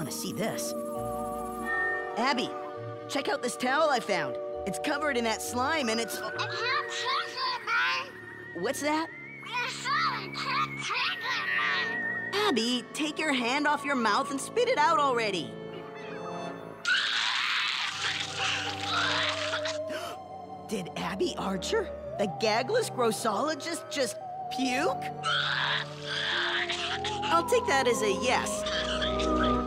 want to see this. Abby, check out this towel I found. It's covered in that slime and it's... What's that? Abby, take your hand off your mouth and spit it out already. Did Abby Archer, the gagless grossologist, just puke? I'll take that as a yes.